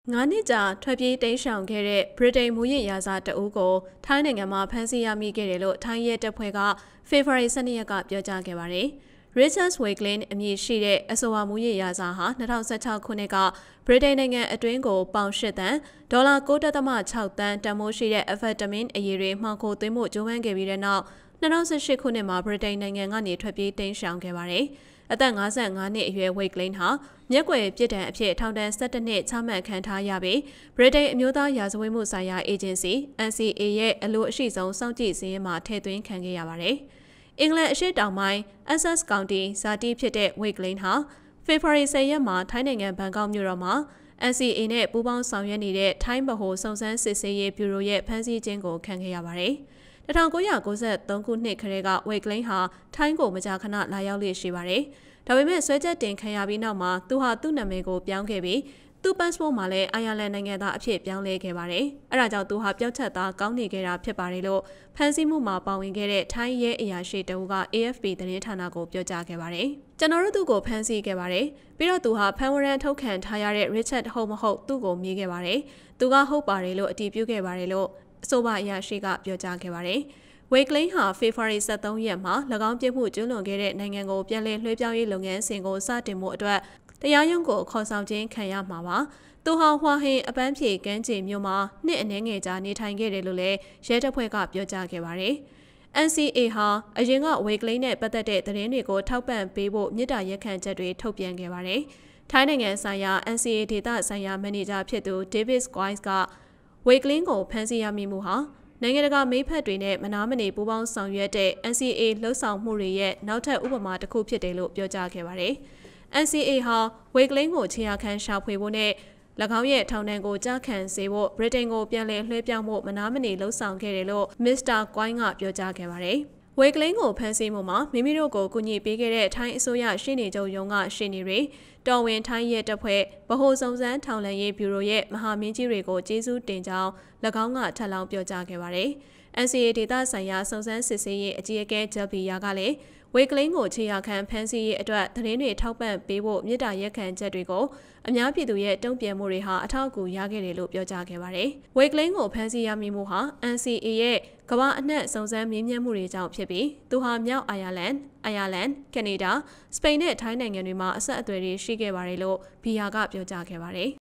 9 နှစ်ကြာထွက်ပြေးတိမ်းရှောင်ခဲ့တဲ့ဗြိတိန်မူရစ်ရာဇာတဦးကိုထိုင်းနိုင်ငံမှာဖမ်းဆီးရမိခဲ့တယ်လို့ထိုင်းရဲတပ်ဖွဲ့ကဖေဖော်ဝါရီ12ရက်ကပြောကြားခဲ့ပါတယ်။ Richard Wakelin အမည်ရှိတဲ့အဆိုပါမူရစ်ရာဇာဟာ2016ခုနှစ်ကဗြိတိန်နိုင်ငံအတွင်းကိုပေါင်8သန်းဒေါ်လာ9.6သန်းတန်ဖိုးရှိတဲ့ Amphetamine အရည်တွေမှောင်ခိုသွင်းမှုကြိုးပမ်းခဲ့ပြီးတဲ့နောက်2018ခုနှစ်မှာဗြိတိန်နိုင်ငံကနေထွက်ပြေးတိမ်းရှောင်ခဲ့ပါတယ်။အသက်55နှစ်အရွယ် Wakelin ဟာမျက်ကွယ်ပြစ်ဒဏ်အဖြစ်ထောင်ဒဏ်17နှစ်ချမှတ်ခံထားရပြီးဗြိတိန်အမျိုးသားရာဇဝတ်မှုဆိုင်ရာအေဂျင်စီ NCA ရဲ့အလိုအရှိဆုံးစောင့်ကြည့်စာရင်းမှာထည့်သွင်းခံခဲ့ရပါတယ်။အင်္ဂလန်အရှေ့တောင်ပိုင်း Essex County ဇာတိဖြစ်တဲ့ Wakelin ဟာဖေဖော်ဝါရီ10ရက်မှာထိုင်းနိုင်ငံဘန်ကောက်မြို့တော်မှာ NCA နဲ့ပူးပေါင်းဆောင်ရွက်နေတဲ့ထိုင်းဗဟိုစုံစမ်းစစ်ဆေးရေးဗျူရိုရဲ့ဖမ်းဆီးခြင်းကိုခံခဲ့ရပါတယ်။1993ခုနှစ်ခရဲကWakelinဟာထိုင်းကိုမကြာခဏလာရောက်လေ့ရှိပါတယ်။ဒါပေမဲ့ဆွဲချက်တင်ခံရပြီးနောက်မှာသူဟာသူ့နာမည်ကိုပြောင်းခဲ့ပြီးသူ့ passport မှာလည်းအိုင်ယာလန်နိုင်ငံသားအဖြစ်ပြောင်းလဲခဲ့ပါတယ်။အဲဒါကြောင့်သူဟာပျောက်ချက်သားကောင်းနေခဲ့တာဖြစ်ပါတယ်လို့ဖမ်းဆီးမှုမှာပါဝင်ခဲ့တဲ့ထိုင်းရဲအရာရှိတဦးက AFP သတင်းဌာနကိုပြောကြားခဲ့ပါတယ်။ကျွန်တော်တို့သူ့ကိုဖမ်းဆီးခဲ့ပါတယ်။ပြီးတော့သူဟာဖမ်းဝရမ်းထုတ်ခံထားရတဲ့ Richard ဟုတ်မဟုတ်သူ့ကိုမေးခဲ့ပါတယ်။သူကဟုတ်ပါတယ်လို့အတည်ပြုခဲ့ပါတယ်လို့အဆိုပါအရာရှိကပြောကြားခဲ့ပါတယ်။ Wakelin ဟာဖေဖော်ဝါရီ13ရက်မှာ၎င်းပြစ်မှုကျူးလွန်ခဲ့တဲ့နိုင်ငံကိုပြန်လည်လွှဲပြောင်းရေးလုပ်ငန်းစဉ်ကိုစတင်မှုအတွက်တရားရုံးကိုခေါ်ဆောင်ခြင်းခံရမှာပါ။သူဟာဟွာဟင်အပန်းဖြေကမ်းခြေမြို့မှာနှစ်အနည်းငယ်ကြာနေထိုင်ခဲ့တယ်လို့လည်းရဲတပ်ဖွဲ့ကပြောကြားခဲ့ပါတယ်။ NCA ဟာအရင်ကWakelinနဲ့ပတ်သက်တဲ့သတင်းတွေကိုထောက်ပံ့ပေးဖို့မြစ်တာရက်ခံချက်တွေထုတ်ပြန်ခဲ့ပါတယ်။ထိုင်းနိုင်ငံဆိုင်ရာ NCA ဒေသဆိုင်ရာမန်နေဂျာဖြစ်သူ David Squires ကWakelinကိုဖမ်းဆီးရမိမှုဟာနိုင်ငံတကာမိဖက်တွေနဲ့မနာမနေပူးပေါင်းဆောင်ရွက်တဲ့ NCA လှုပ်ဆောင်မှုတွေရဲ့နောက်ထပ်ဥပမာတစ်ခုဖြစ်တယ်လို့ပြောကြားခဲ့ပါတယ်။ NCA ဟာWakelinကိုခြေရာခံရှာဖွေဖို့နဲ့၎င်းရဲ့ထောင်ဒဏ်ကိုကြားခံစေဖို့ဗြိတိန်ကိုပြန်လည်လွှဲပြောင်းဖို့မနာမနေလှုံ့ဆော်ခဲ့တယ်လို့ Mr. Coyne ကပြောကြားခဲ့ပါတယ်။ Wakelinကိုဖမ်းဆီးမှုမှာမိမိတို့ကိုကူညီပေးခဲ့တဲ့ထိုင်းအစိုးရရှေ့နေချုပ်ရုံးကရှေ့နေတွေတော်ဝင်ထိုင်းရဲတပ်ဖွဲ့ဗဟိုစုံစမ်းထောက်လှမ်းရေးဗျူရိုရဲ့မဟာမင်းကြီးတွေကိုကျေးဇူးတင်ကြောင်း၎င်းကထပ်လောင်းပြောကြားခဲ့ပါတယ်။ NCA ဒေသဆိုင်ရာစုံစမ်းစစ်ဆေးရေးအကြီးအကဲဂျယ်ဘီယာကလည်းWakelinကိုခြေရာခံဖမ်းဆီးရေးအတွက်သတင်းတွေထောက်ပံ့ပေးဖို့မြစ်တာရက်ခံချက်တွေကိုအများပြည်သူရဲ့တုံ့ပြန်မှုတွေဟာအထောက်အကူရခဲ့တယ်လို့ပြောကြားခဲ့ပါတယ်။ Wakelinကိုဖမ်းဆီးရမိမှုဟာ NCA ရဲ့ကမ္ဘာအနှံ့စုံစမ်းမေးမြန်းမှုတွေကြောင့်ဖြစ်ပြီးသူဟာမြောက်အိုင်ယာလန်၊ကနေဒါ၊စပိန်နဲ့ထိုင်းနိုင်ငံတွေမှာအဆက်အသွယ်တွေရှိခဲ့ပါတယ်လို့ဘီယာကပြောကြားခဲ့ပါတယ်